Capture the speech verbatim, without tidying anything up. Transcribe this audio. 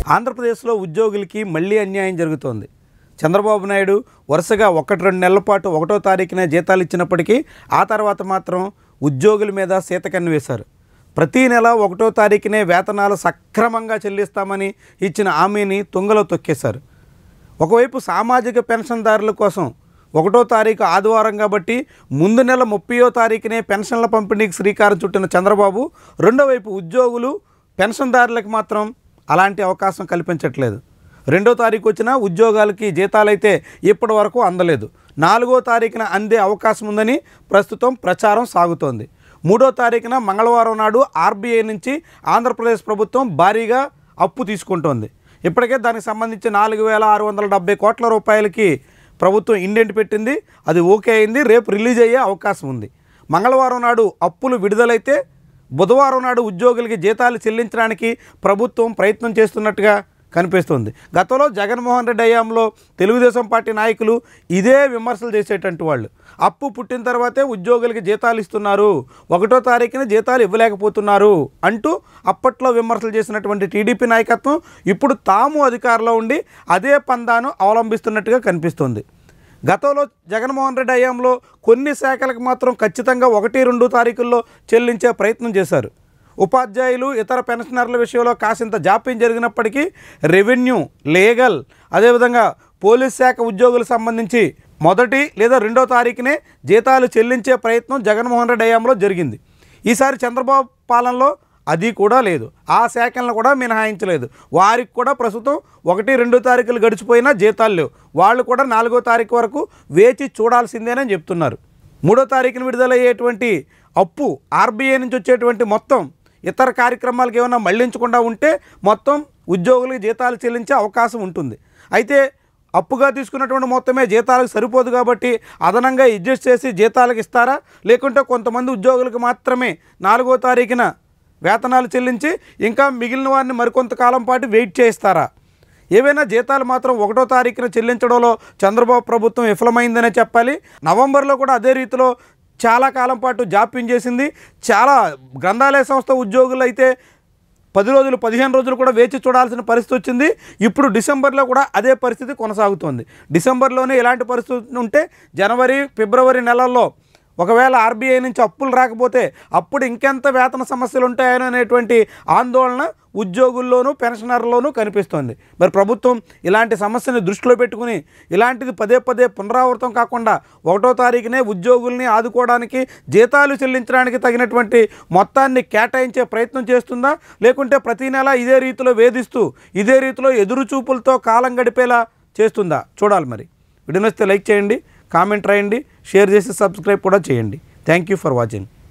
ఆంధ్రప్రదేశ్లో ఉద్యోగులకి మళ్ళీ అన్యాయం జరుగుతోంది. చంద్రబాబు నాయుడు వరుసగా ఒకటి రెండు నెలల పాటు ఒకటో తారీఖునే జీతాలు ఇచ్చినప్పటికీ ఆ తర్వాత మాత్రం ఉద్యోగుల మీద సీతకన్ను వేశారు. ప్రతీ నెల ఒకటో తారీఖునే వేతనాలు సక్రమంగా చెల్లిస్తామని ఇచ్చిన హామీని తుంగలో తొక్కేశారు. ఒకవైపు సామాజిక పెన్షన్దారుల కోసం ఒకటో తారీఖు ఆదివారం కాబట్టి ముందు నెల ముప్పయో తారీఖునే పెన్షన్ల పంపిణీకి శ్రీకారం చుట్టిన చంద్రబాబు రెండో వైపు ఉద్యోగులు పెన్షన్దారులకు మాత్రం అలాంటి అవకాశం కల్పించట్లేదు. రెండో తారీఖు వచ్చినా ఉద్యోగాలకి జీతాలైతే ఇప్పటి వరకు అందలేదు. నాలుగో తారీఖున అందే అవకాశం ఉందని ప్రస్తుతం ప్రచారం సాగుతోంది. మూడో తారీఖున మంగళవారం నాడు ఆర్బీఐ నుంచి ఆంధ్రప్రదేశ్ ప్రభుత్వం భారీగా అప్పు తీసుకుంటోంది. ఇప్పటికే దానికి సంబంధించి నాలుగు వేల ఆరు వందల డెబ్బై కోట్ల రూపాయలకి ప్రభుత్వం ఇండెంట్ పెట్టింది. అది ఓకే అయింది. రేపు రిలీజ్ అయ్యే అవకాశం ఉంది. మంగళవారం నాడు అప్పులు విడుదలైతే బుధవారం నాడు ఉద్యోగులకి జీతాలు చెల్లించడానికి ప్రభుత్వం ప్రయత్నం చేస్తున్నట్టుగా కనిపిస్తుంది. గతంలో జగన్మోహన్ రెడ్డి హయాంలో తెలుగుదేశం పార్టీ నాయకులు ఇదే విమర్శలు చేసేటటువంటి వాళ్ళు. అప్పు పుట్టిన తర్వాతే ఉద్యోగులకి జీతాలు ఇస్తున్నారు, ఒకటో తారీఖున జీతాలు ఇవ్వలేకపోతున్నారు అంటూ అప్పట్లో విమర్శలు చేసినటువంటి టీడీపీ నాయకత్వం ఇప్పుడు తాము అధికారంలో ఉండి అదే పందాను అవలంబిస్తున్నట్టుగా కనిపిస్తుంది. గతంలో జగన్మోహన్ రెడ్డి హయాంలో కొన్ని శాఖలకు మాత్రం ఖచ్చితంగా ఒకటి రెండు తారీఖుల్లో చెల్లించే ప్రయత్నం చేశారు. ఉపాధ్యాయులు ఇతర పెన్షనర్ల విషయంలో కాసింత జాప్యం జరిగినప్పటికీ రెవెన్యూ, లీగల్, అదేవిధంగా పోలీస్ శాఖ ఉద్యోగులకు సంబంధించి మొదటి లేదా రెండో తారీఖునే జీతాలు చెల్లించే ప్రయత్నం జగన్మోహన్ రెడ్డి హయాంలో జరిగింది. ఈసారి చంద్రబాబు పాలనలో అది కూడా లేదు. ఆ శాఖలను కూడా మినహాయించలేదు. వారికి కూడా ప్రస్తుతం ఒకటి రెండు తారీఖులు గడిచిపోయినా జీతాలు లేవు. వాళ్ళు కూడా నాలుగో తారీఖు వరకు వేచి చూడాల్సిందేనని చెప్తున్నారు. మూడో తారీఖున విడుదలయ్యేటువంటి అప్పు ఆర్బీఐ నుంచి వచ్చేటువంటి మొత్తం ఇతర కార్యక్రమాలకు ఏమైనా మళ్లించకుండా ఉంటే మొత్తం ఉద్యోగులకు జీతాలు చెల్లించే అవకాశం ఉంటుంది. అయితే అప్పుగా తీసుకున్నటువంటి మొత్తమే జీతాలకు సరిపోదు కాబట్టి అదనంగా అడ్జస్ట్ చేసి జీతాలకు ఇస్తారా, లేకుంటే కొంతమంది ఉద్యోగులకు మాత్రమే నాలుగో తారీఖున వేతనాలు చెల్లించి ఇంకా మిగిలిన వారిని మరికొంతకాలం పాటు వెయిట్ చేయిస్తారా? ఏవైనా జీతాలు మాత్రం ఒకటో తారీఖున చెల్లించడంలో చంద్రబాబు ప్రభుత్వం విఫలమైందనే చెప్పాలి. నవంబర్లో కూడా అదే రీతిలో చాలా కాలం పాటు జాప్యం చేసింది. చాలా గ్రంథాలయ సంస్థ ఉద్యోగులు అయితే పది రోజులు పదిహేను రోజులు కూడా వేచి చూడాల్సిన పరిస్థితి వచ్చింది. ఇప్పుడు డిసెంబర్లో కూడా అదే పరిస్థితి కొనసాగుతోంది. డిసెంబర్లోనే ఇలాంటి పరిస్థితి ఉంటే జనవరి, ఫిబ్రవరి నెలల్లో ఒకవేళ ఆర్బీఐ నుంచి అప్పులు రాకపోతే అప్పుడు ఇంకెంత వేతన సమస్యలు ఉంటాయని అనేటువంటి ఆందోళన ఉద్యోగుల్లోనూ పెన్షనర్లోనూ కనిపిస్తోంది. మరి ప్రభుత్వం ఇలాంటి సమస్యని దృష్టిలో పెట్టుకుని ఇలాంటిది పదే పదే పునరావృతం కాకుండా ఒకటో తారీఖునే ఉద్యోగుల్ని ఆదుకోవడానికి, జీతాలు చెల్లించడానికి తగినటువంటి మొత్తాన్ని కేటాయించే ప్రయత్నం చేస్తుందా, లేకుంటే ప్రతీ నెల ఇదే రీతిలో వేధిస్తూ ఇదే రీతిలో ఎదురు చూపులతో కాలం గడిపేలా చేస్తుందా చూడాలి. మరి వీడియో నచ్చితే లైక్ చేయండి, కామెంట్ రాయండి, షేర్ చేసి సబ్స్క్రైబ్ కూడా చేయండి. Thank you for watching.